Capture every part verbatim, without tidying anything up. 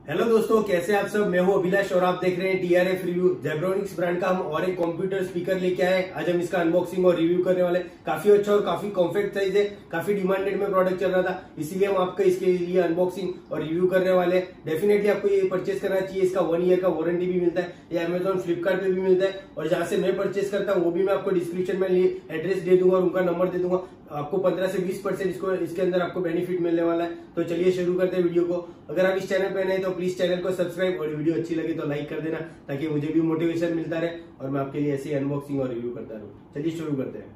Hello दोस्तों, कैसे आप सब। मैं हूं अभिलाष और आप देख रहे हैं टीआरएफ रिव्यू। जेब्रोनिक्स ब्रांड का हम और एक कंप्यूटर स्पीकर लेके आए। आज हम इसका अनबॉक्सिंग और रिव्यू करने वाले। काफी अच्छा और काफी कॉम्पैक्ट साइज है, काफी डिमांडेड में प्रोडक्ट चल रहा था, इसीलिए हम आपका इसके लिए अनबॉक्सिंग और रिव्यू करने वाले। डेफिनेटली आपको ये परचेस करना चाहिए। इसका वन ईयर का वारंटी भी मिलता है, ये अमेजॉन फ्लिपकार्ट पे भी मिलता है और जहां से मैं परचेस करता हूँ वो भी मैं आपको डिस्क्रिप्शन में एड्रेस दे दूंगा और उनका नंबर दे दूंगा। आपको पंद्रह से बीस परसेंट इसको इसके अंदर आपको बेनिफिट मिलने वाला है। तो चलिए शुरू करते हैं वीडियो को। अगर आप इस चैनल पे नए तो प्लीज चैनल को सब्सक्राइब और वीडियो अच्छी लगे तो लाइक कर देना, ताकि मुझे भी मोटिवेशन मिलता रहे और मैं आपके लिए ऐसे अनबॉक्सिंग और रिव्यू करता रहूं। चलिए शुरू करते हैं।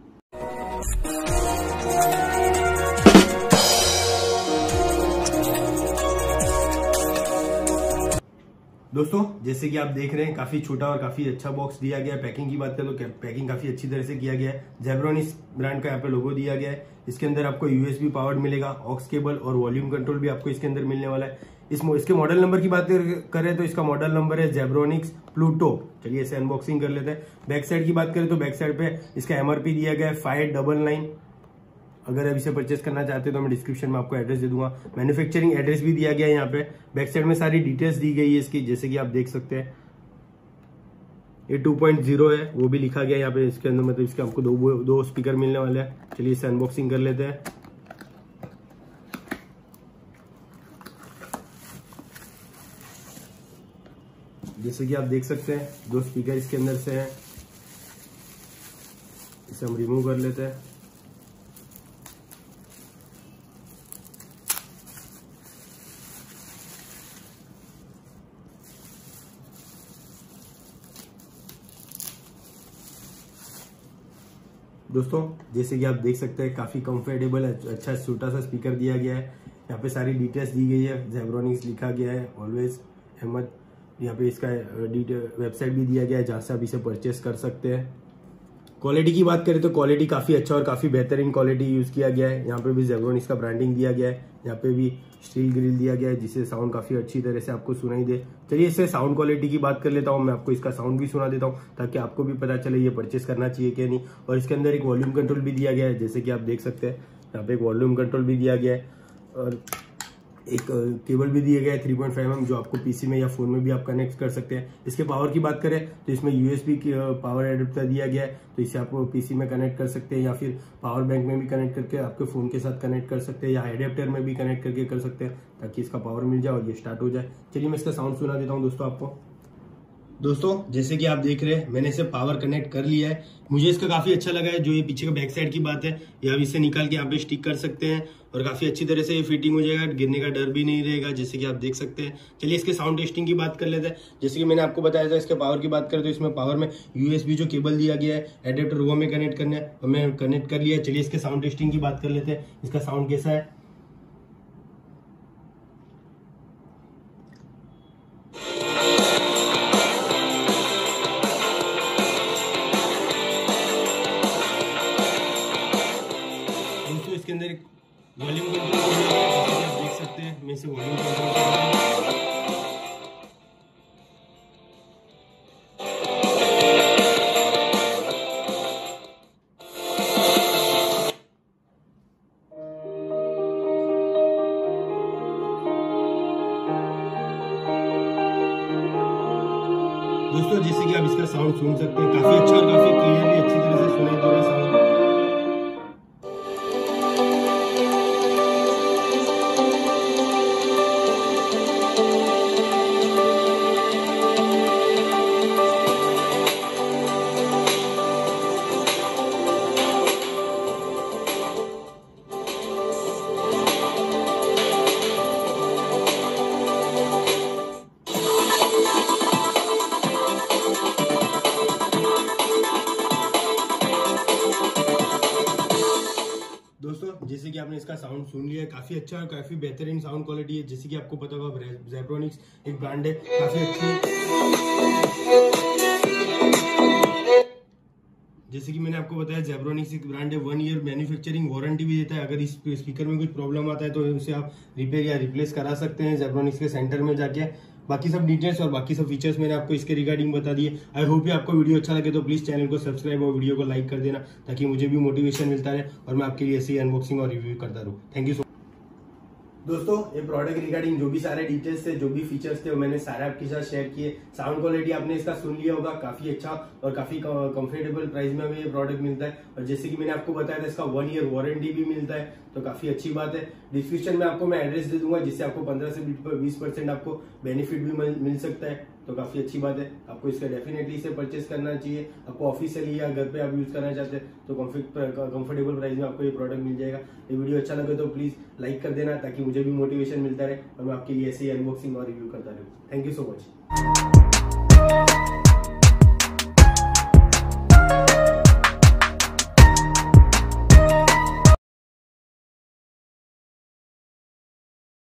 दोस्तों, जैसे कि आप देख रहे हैं काफी छोटा और काफी अच्छा बॉक्स दिया गया है। पैकिंग की बात करें तो पैकिंग काफी अच्छी तरह से किया गया है। जेब्रोनिक्स ब्रांड का यहाँ पे लोगो दिया गया है। इसके अंदर आपको यूएसबी पावर्ड मिलेगा, ऑक्स केबल और वॉल्यूम कंट्रोल भी आपको इसके अंदर मिलने वाला है। इस इसके मॉडल नंबर की बात करें तो इसका मॉडल नंबर है जेब्रोनिक्स प्लूटो। चलिए इसे अनबॉक्सिंग कर लेते हैं। बैक साइड की बात करें तो बैक साइड पे इसका एमआरपी दिया गया है फाइव डबल नाइन। अगर आप इसे परचेस करना चाहते हैं तो मैं डिस्क्रिप्शन में आपको एड्रेस दे दूंगा। मैन्युफैक्चरिंग एड्रेस भी दिया गया है यहाँ पे। बैक साइड में सारी डिटेल्स दी गई है इसकी, जैसे कि आप देख सकते हैं। ये टू पॉइंट ज़ीरो है, वो भी लिखा गया है यहाँ पे इसके अंदर। मतलब इसके आपको दो दो स्पीकर मिलने वाले हैं। चलिए इसे अनबॉक्सिंग कर लेते हैं। जैसे कि आप देख सकते हैं दो स्पीकर इसके अंदर से हैं। इसे हम रिमूव कर लेते हैं। दोस्तों, जैसे कि आप देख सकते हैं काफी कंफर्टेबल अच्छा छोटा सा स्पीकर दिया गया है। यहाँ पे सारी डिटेल्स दी गई है। जेब्रोनिक्स लिखा गया है, ऑलवेज अहमद। यहाँ पे इसका वेबसाइट भी दिया गया है जहाँ से आप इसे परचेस कर सकते हैं। क्वालिटी की बात करें तो क्वालिटी काफी अच्छा और काफी बेहतरीन क्वालिटी यूज किया गया है। यहाँ पे भी जेब्रोनिक्स का ब्रांडिंग दिया गया है। यहाँ पे भी स्टील ग्रिल दिया गया है जिससे साउंड काफी अच्छी तरह से आपको सुनाई दे। चलिए इससे साउंड क्वालिटी की बात कर लेता हूँ। मैं आपको इसका साउंड भी सुना देता हूँ ताकि आपको भी पता चले ये परचेस करना चाहिए क्या नहीं। और इसके अंदर एक वॉल्यूम कंट्रोल भी दिया गया है, जैसे कि आप देख सकते हैं। यहाँ पे एक वॉल्यूम कंट्रोल भी दिया गया है और एक केबल भी दिया गया है थ्री पॉइंट फाइव एम, जो आपको पीसी में या फोन में भी आप कनेक्ट कर सकते हैं। इसके पावर की बात करें तो इसमें यूएसबी की पावर एडेप्टर दिया गया है, तो इसे आप पीसी में कनेक्ट कर सकते हैं या फिर पावर बैंक में भी कनेक्ट करके आपके फोन के साथ कनेक्ट कर सकते हैं या एडेप्टर में भी कनेक्ट करके कर सकते हैं, ताकि इसका पावर मिल जाए और ये स्टार्ट हो जाए। चलिए मैं इसका साउंड सुना देता हूँ दोस्तों आपको। दोस्तों, जैसे कि आप देख रहे हैं मैंने इसे पावर कनेक्ट कर लिया है। मुझे इसका काफी अच्छा लगा है। जो ये पीछे का बैक साइड की बात है, ये आप इसे निकाल के यहाँ पे स्टिक कर सकते हैं और काफी अच्छी तरह से ये फिटिंग हो जाएगा। गिरने का डर भी नहीं रहेगा, जैसे कि आप देख सकते हैं। चलिए इसके साउंड टेस्टिंग की बात कर लेते हैं। जैसे कि मैंने आपको बताया था, इसके पावर की बात करें तो इसमें पावर में यूएसबी जो केबल दिया गया है एडेप्टर वो में कनेक्ट करना है, और मैं कनेक्ट कर लिया। चलिए इसके साउंड टेस्टिंग की बात कर लेते हैं। इसका साउंड कैसा है। इसके अंदर एक वॉल्यूम कंट्रोल आप देख सकते हैं। मैं इसे वॉल्यूम कंट्रोल कर रहा हूं। दोस्तों, जैसे कि आप इसका साउंड सुन सकते हैं, काफी अच्छा और काफी क्लियरली अच्छी तरह से सुनाई दे रहा है साउंड। दोस्तों, जैसे कि आपने इसका साउंड सुन लिया है, काफी अच्छा और काफी बेहतरीन साउंड क्वालिटी है। जैसे कि आपको पता होगा जेब्रोनिक्स एक ब्रांड है, काफी अच्छी। जैसे कि मैंने आपको बताया जेब्रोनिक्स एक ब्रांड है, वन ईयर मैन्युफैक्चरिंग वारंटी भी देता है। अगर इस स्पीकर में कुछ प्रॉब्लम आता है तो उसे आप रिपेयर या रिप्लेस करा सकते हैं जेब्रोनिक्स के सेंटर में जाके। बाकी सब डिटेल्स और बाकी सब फीचर्स मैंने आपको इसके रिगार्डिंग बता दिए। आई होप आपको वीडियो अच्छा लगे तो प्लीज चैनल को सब्सक्राइब और वीडियो को लाइक कर देना, ताकि मुझे भी मोटिवेशन मिलता रहे और मैं आपके लिए ऐसे ही अनबॉक्सिंग और रिव्यू करता रहूँ। Thank you so much. दोस्तों ये प्रोडक्ट रिगार्डिंग जो भी सारे डिटेल्स थे, जो भी फीचर्स थे, वो मैंने सारे आपके साथ शेयर किए। साउंड क्वालिटी आपने इसका सुन लिया होगा, काफी अच्छा और काफी कंफर्टेबल प्राइस में हमें ये प्रोडक्ट मिलता है। और जैसे कि मैंने आपको बताया था, इसका वन ईयर वारंटी भी मिलता है, तो काफी अच्छी बात है। डिस्क्रिप्शन में आपको मैं एड्रेस दे दूंगा, जिससे आपको पंद्रह से बीस परसेंट आपको बेनिफिट भी मिल, मिल सकता है, तो काफी अच्छी बात है। आपको इसका डेफिनेटली इसे परचेस करना चाहिए। आपको ऑफिशियली या घर पे आप यूज करना चाहते हैं तो कंफर्टेबल प्राइस में आपको ये प्रोडक्ट मिल जाएगा। ये वीडियो अच्छा लगे तो प्लीज लाइक कर देना, ताकि मुझे भी मोटिवेशन मिलता रहे और मैं आपके लिए ऐसे ही अनबॉक्सिंग और रिव्यू करता रहूँ। Thank you so much.